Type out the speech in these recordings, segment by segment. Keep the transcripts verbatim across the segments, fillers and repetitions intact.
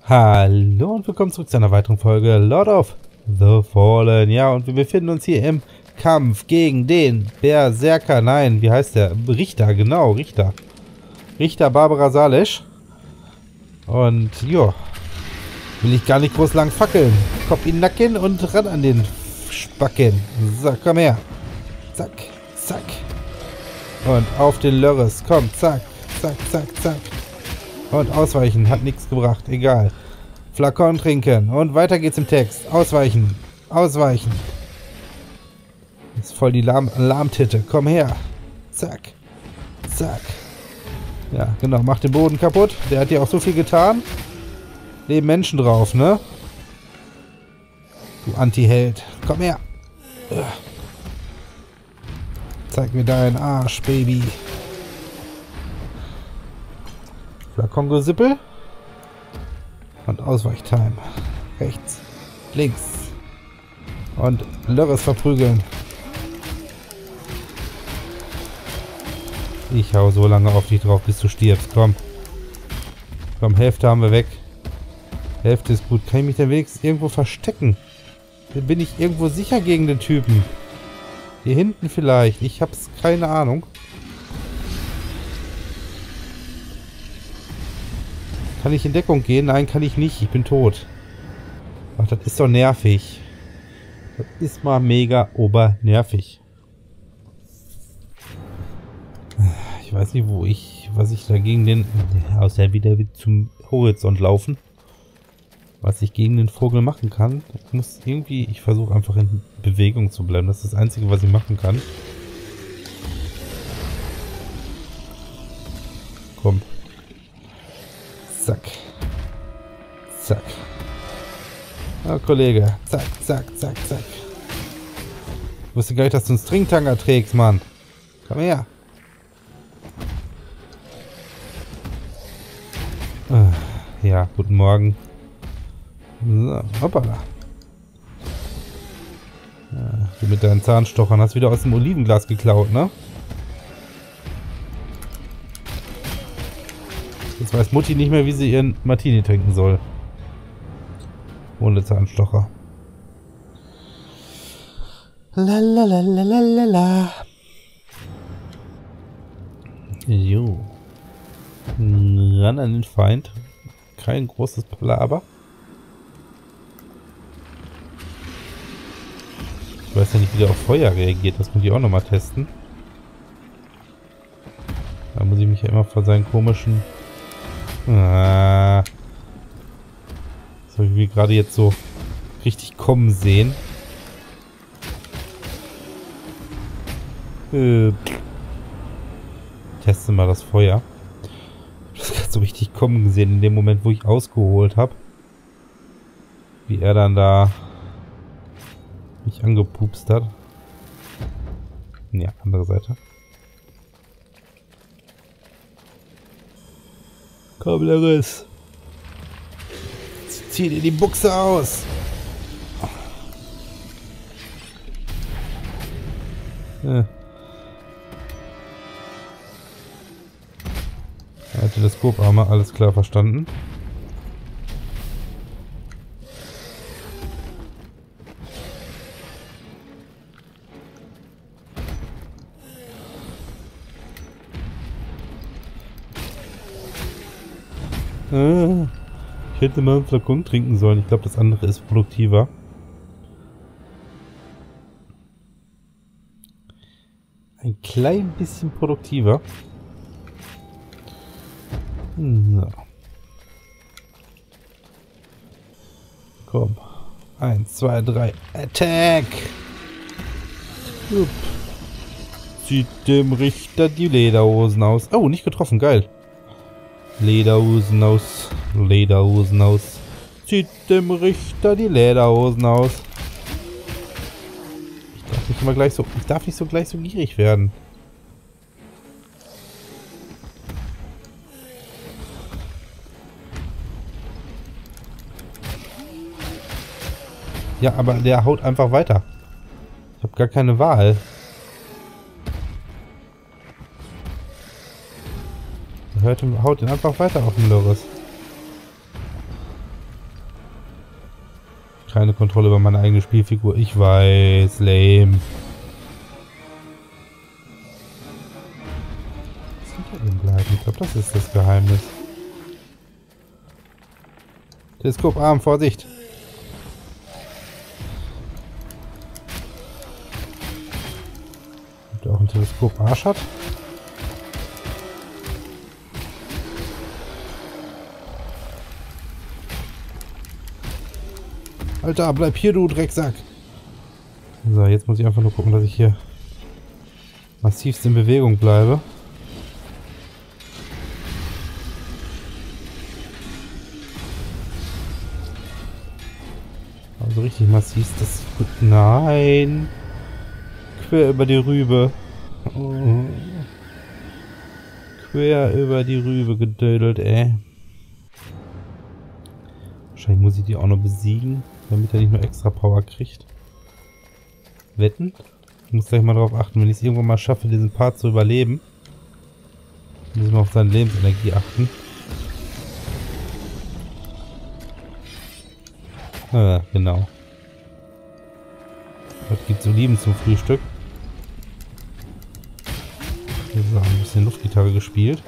Hallo und willkommen zurück zu einer weiteren Folge Lord of the Fallen. Ja, und wir befinden uns hier im Kampf gegen den Berserker. Nein, wie heißt der? Richter, genau, Richter. Richter Barbara Salisch. Und ja, will ich gar nicht groß lang fackeln. Kopf in den Nacken und ran an den Spacken. So, komm her. Zack, zack. Und auf den Lörres. Komm, zack, zack, zack, zack. Und ausweichen, hat nichts gebracht, egal. Flakon trinken und weiter geht's im Text. Ausweichen, ausweichen. Das ist voll die Lahm Lahmtitte, komm her. Zack, zack. Ja, genau, mach den Boden kaputt. Der hat dir auch so viel getan. Leben Menschen drauf, ne? Du Anti-Held, komm her. Zeig mir deinen Arsch, Baby. Flakon-Gesippel. Und Ausweichtime. Rechts. Links. Und Lörres verprügeln. Ich hau so lange auf dich drauf, bis du stirbst. Komm. Komm, Hälfte haben wir weg. Hälfte ist gut. Kann ich mich denn wenigstens irgendwo verstecken? Dann bin ich irgendwo sicher gegen den Typen. Hier hinten vielleicht. Ich hab's keine Ahnung. Kann ich in Deckung gehen? Nein, kann ich nicht. Ich bin tot. Ach, das ist doch nervig. Das ist mal mega obernervig. Ich weiß nicht, wo ich, was ich da gegen den, aus der wieder zum Horizont laufen. Was ich gegen den Vogel machen kann. Ich muss irgendwie, ich versuche einfach in Bewegung zu bleiben. Das ist das Einzige, was ich machen kann. Komm. Zack. Zack. Ah, Kollege. Zack, zack, zack, zack. Ich wusste gar nicht, dass du einen Stringtanger trägst, Mann. Komm her. Ah, ja, guten Morgen. So, hoppala. Ja, du mit deinen Zahnstochern hast wieder aus dem Olivenglas geklaut, ne? Jetzt weiß Mutti nicht mehr, wie sie ihren Martini trinken soll. Ohne Zahnstocher. Lalalalalalala. Jo. Ran an den Feind. Kein großes Palaver. Ich weiß ja nicht, wie der auf Feuer reagiert. Das muss ich auch nochmal testen. Da muss ich mich ja immer vor seinen komischen... Ah. Das habe ich mir gerade jetzt so richtig kommen sehen. Äh. Teste mal das Feuer. Ich habe das gerade so richtig kommen gesehen in dem Moment, wo ich ausgeholt habe. Wie er dann da mich angepupst hat. Ja, andere Seite. Komm, Lörres. Zieh dir die Buchse aus. Ja. Teleskoparme, alles klar verstanden. Ah, ich hätte mal einen Flakon trinken sollen. Ich glaube, das andere ist produktiver. Ein klein bisschen produktiver. So. Komm. Eins, zwei, drei. Attack! Upp. Zieht dem Richter die Lederhosen aus. Oh, nicht getroffen. Geil. Lederhosen aus. Lederhosen aus. Zieht dem Richter die Lederhosen aus. Ich darf nicht immer gleich so. Ich darf nicht so gleich so gierig werden. Ja, aber der haut einfach weiter. Ich habe gar keine Wahl. Hört, haut ihn einfach weiter auf den Lörres. keine Kontrolle über meine eigene Spielfigur. Ich weiß, lame. Was hinter ihm bleiben? Ich glaube, das ist das Geheimnis. Teleskoparm, Vorsicht! Ob der auch ein Teleskoparsch hat? Alter, bleib hier, du Drecksack! So, jetzt muss ich einfach nur gucken, dass ich hier massivst in Bewegung bleibe. Also richtig massiv, das ist gut. Nein! Quer über die Rübe. Oh. Quer über die Rübe gedödelt, ey. Wahrscheinlich muss ich die auch noch besiegen, damit er nicht nur extra Power kriegt. Wetten? Ich muss gleich mal darauf achten, wenn ich es irgendwann mal schaffe, diesen Part zu überleben. Müssen wir auf seine Lebensenergie achten. Ah, genau. Was gibt's zu lieben zum Frühstück? Hier ist auch ein bisschen Luftgitarre gespielt.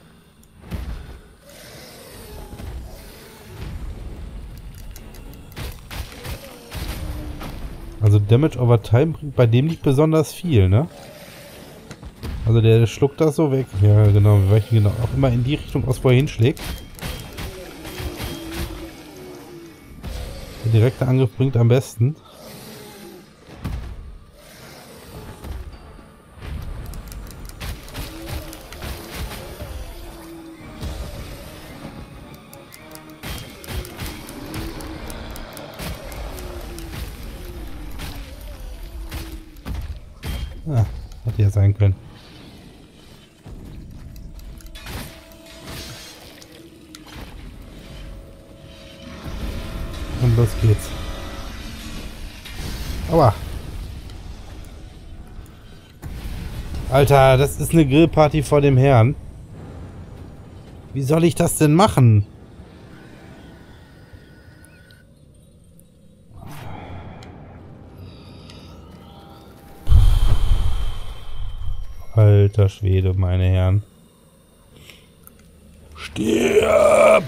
Also Damage over Time bringt bei dem nicht besonders viel, ne? Also der schluckt das so weg. Ja, genau, weil ich genau auch immer in die Richtung aus, wo er hinschlägt. Der direkte Angriff bringt am besten. Ah, hätte ja sein können. Und los geht's. Aua. Alter, das ist eine Grillparty vor dem Herrn. Wie soll ich das denn machen? Alter Schwede, meine Herren. Stirb!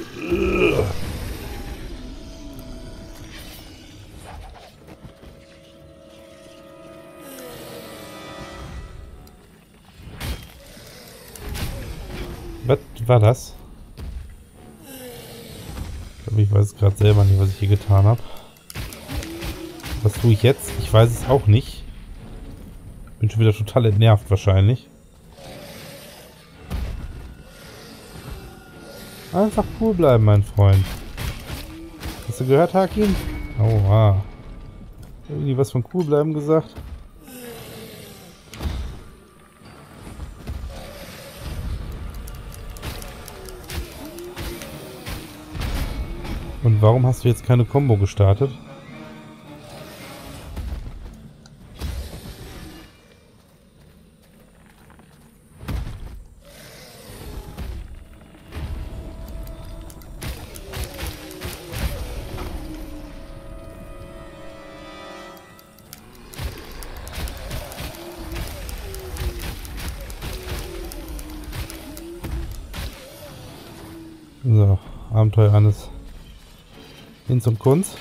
Was war das? Ich glaube, ich weiß gerade selber nicht, was ich hier getan habe. Was tue ich jetzt? Ich weiß es auch nicht. Bin schon wieder total entnervt wahrscheinlich. Einfach cool bleiben, mein Freund. Hast du gehört, Hakim? Oha. Irgendwie was von cool bleiben gesagt? Und warum hast du jetzt keine Combo gestartet? So, Abenteuer eines Hinz und Kunz.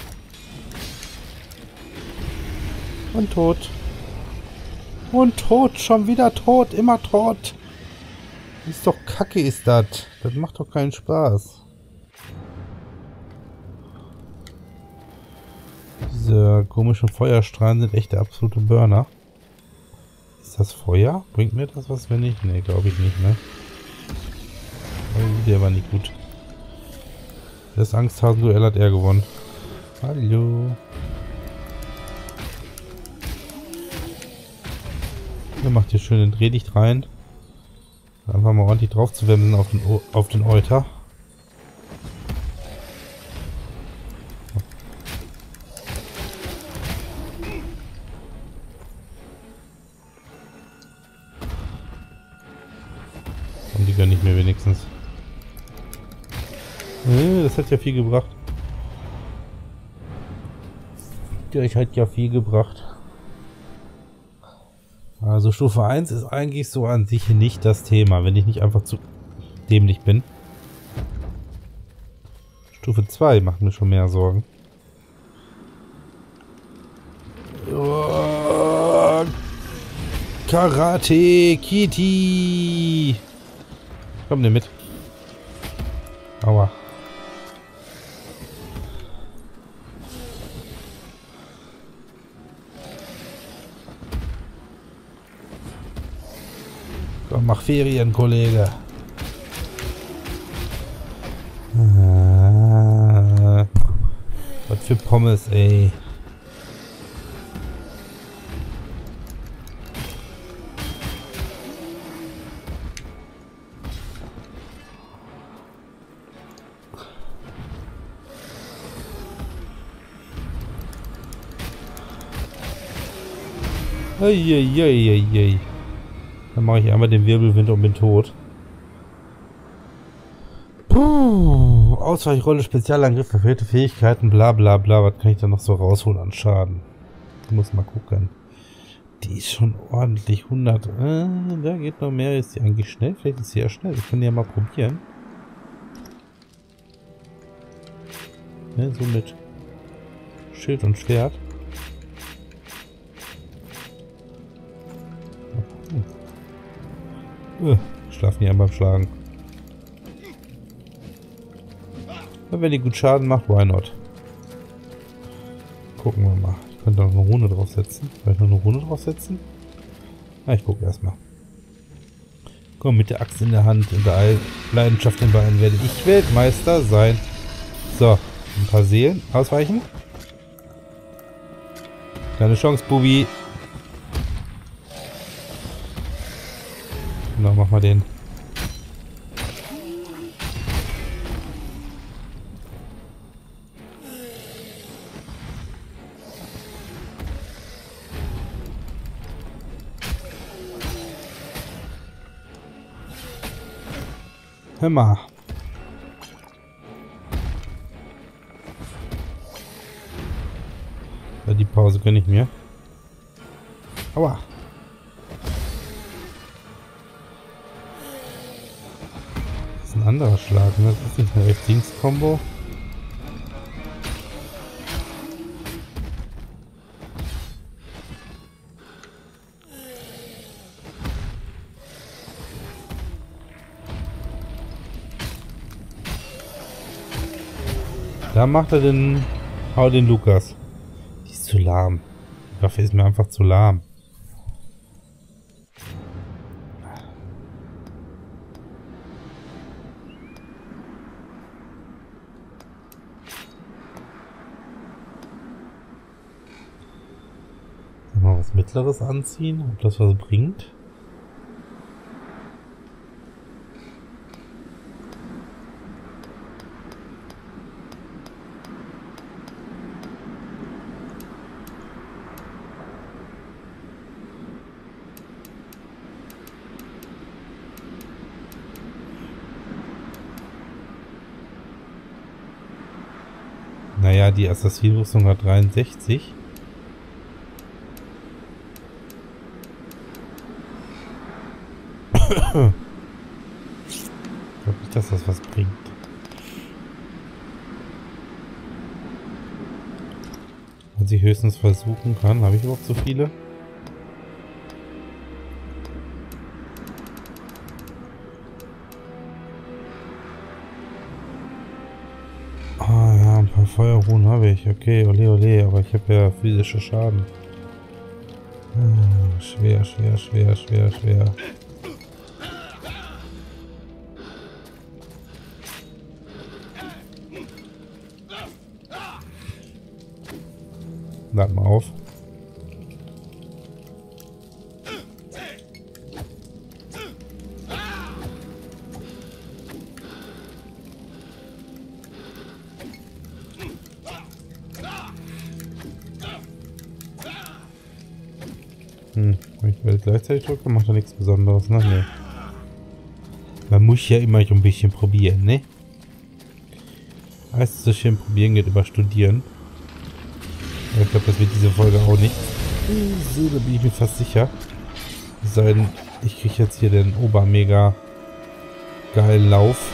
Und tot. Und tot, schon wieder tot, immer tot. Ist doch kacke, ist das. Das macht doch keinen Spaß. Diese komischen Feuerstrahlen sind echt der absolute Burner. Ist das Feuer? Bringt mir das was, wenn nicht? Ne, glaube ich nicht, ne? Oh, der war nicht gut. Das Angsthasen-Duell hat er gewonnen. Hallo. Er macht hier schön den Drehlicht rein. Einfach mal ordentlich drauf zu wemsen auf den, o auf den Euter. Und die gönne ich mir wenigstens. Das hat ja viel gebracht. euch hat ja viel gebracht. Also Stufe eins ist eigentlich so an sich nicht das Thema, wenn ich nicht einfach zu dämlich bin. Stufe zwei macht mir schon mehr Sorgen. Oh, Karate Kitty! Komm dir mit. Aua. Komm, mach Ferien, Kollege. Ah, was für Pommes, ey. Eieieiei. Dann mache ich einmal den Wirbelwind und bin tot. Puh. Ausweichrolle, Spezialangriff, verfehlte Fähigkeiten, bla bla bla. Was kann ich da noch so rausholen an Schaden? Ich muss mal gucken. Die ist schon ordentlich. hundert. Äh, da geht noch mehr. Ist die eigentlich schnell? Vielleicht ist sie ja schnell. Ich kann die ja mal probieren. Ne, so mit Schild und Schwert. Uh, schlafen die beim Schlagen. Und wenn die gut Schaden macht, why not? Gucken wir mal. Ich könnte noch eine Rune draufsetzen. Soll ich noch eine Rune draufsetzen? Na, ich gucke erstmal. Komm, mit der Axt in der Hand und der Leidenschaft in Beinen werde ich Weltmeister sein. So, ein paar Seelen. Ausweichen. Keine Chance, Bubi. Genau, mach mal den. Hör mal. Ja, die Pause gönne ich mir. Aua. Das ist ein anderer Schlag, ne? Das ist nicht eine Rechts-Links-Kombo. Da macht er den... Hau den Lukas. Die ist zu lahm. Die Waffe ist mir einfach zu lahm. Mal was Mittleres anziehen, ob das was bringt. Naja, die Assassin-Rüstung hat dreiundsechzig. Ich glaube nicht, dass das was bringt. Was ich höchstens versuchen kann. Habe ich überhaupt so viele? Ah ja, ein paar Feuerruhen habe ich. Okay, ole ole, aber ich habe ja physische Schaden. Ah, schwer, schwer, schwer, schwer, schwer. Lad mal auf. Hm, wenn ich beide gleichzeitig drücke, macht er nichts Besonderes, ne? Nee. Man muss ja immer so ein bisschen probieren, ne? Heißt so schön probieren geht über studieren. Ja, ich glaube, das wird diese Folge auch nicht. So, da bin ich mir fast sicher. Es sei denn, ich kriege jetzt hier den Obermega geilen Lauf.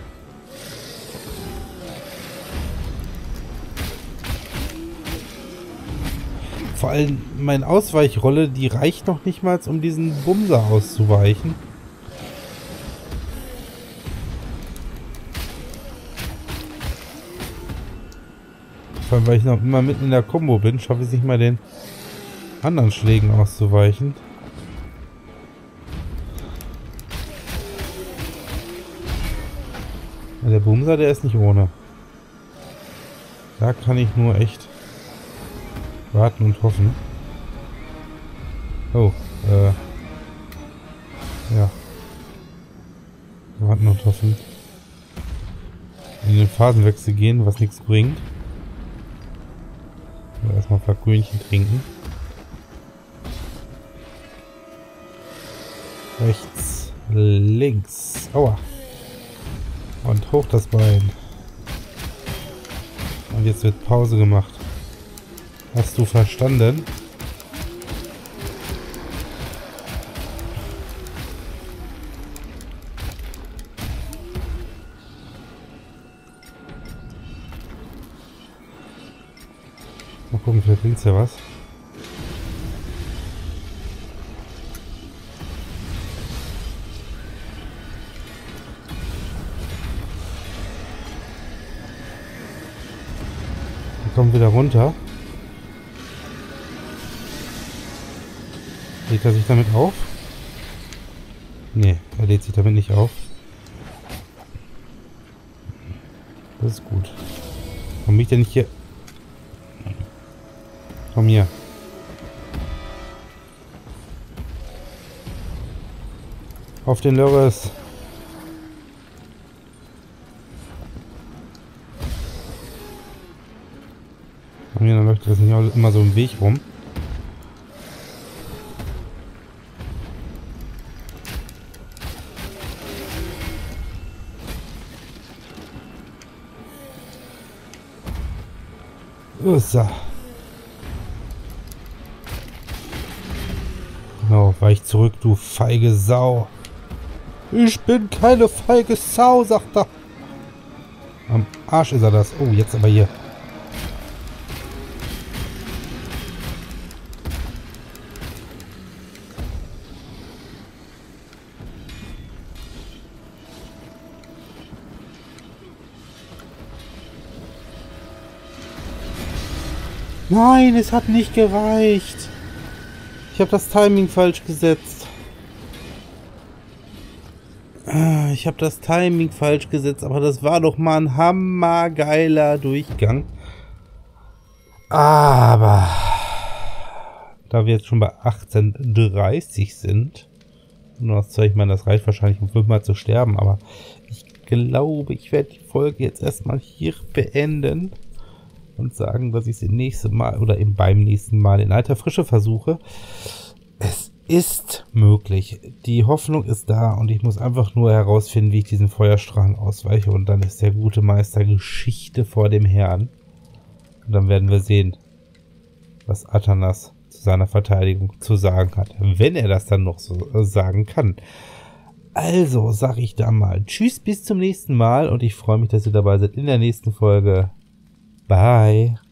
Vor allem meine Ausweichrolle, die reicht noch nicht mal, um diesen Bumser auszuweichen. Vor allem, weil ich noch immer mitten in der Kombo bin, schaffe ich es nicht mal, den anderen Schlägen auszuweichen. Ja, der Bumser, der ist nicht ohne. Da kann ich nur echt warten und hoffen. Oh, äh. Ja. Warten und hoffen. In den Phasenwechsel gehen, was nichts bringt. Erstmal ein paar Grünchen trinken. Rechts, links. Aua. Und hoch das Bein. Und jetzt wird Pause gemacht. Hast du verstanden? Mal gucken, vielleicht bringt's ja was. Wir kommen wieder runter. Lädt er sich damit auf? Nee, er lädt sich damit nicht auf. Das ist gut. Warum bin ich denn nicht hier? Komm hier. Auf den Lörres. Dann läuft das nicht immer so im Weg rum. So. Genau, weich zurück, du feige Sau. Ich bin keine feige Sau, sagt er. Am Arsch ist er das. Oh, jetzt aber hier. Nein, es hat nicht gereicht. Ich habe das Timing falsch gesetzt. Ich habe das Timing falsch gesetzt, aber das war doch mal ein hammergeiler Durchgang. Aber da wir jetzt schon bei achtzehn Uhr dreißig sind, nur das Zeug, ich meine, das reicht wahrscheinlich, um fünfmal zu sterben, aber ich glaube, ich werde die Folge jetzt erstmal hier beenden und sagen, dass ich es im nächsten Mal oder eben beim nächsten Mal in alter Frische versuche. Es ist möglich. Die Hoffnung ist da und ich muss einfach nur herausfinden, wie ich diesen Feuerstrahlen ausweiche und dann ist der gute Meister Geschichte vor dem Herrn. Und dann werden wir sehen, was Atanas zu seiner Verteidigung zu sagen hat, wenn er das dann noch so sagen kann. Also sage ich da mal tschüss, bis zum nächsten Mal und ich freue mich, dass ihr dabei seid in der nächsten Folge. Bye.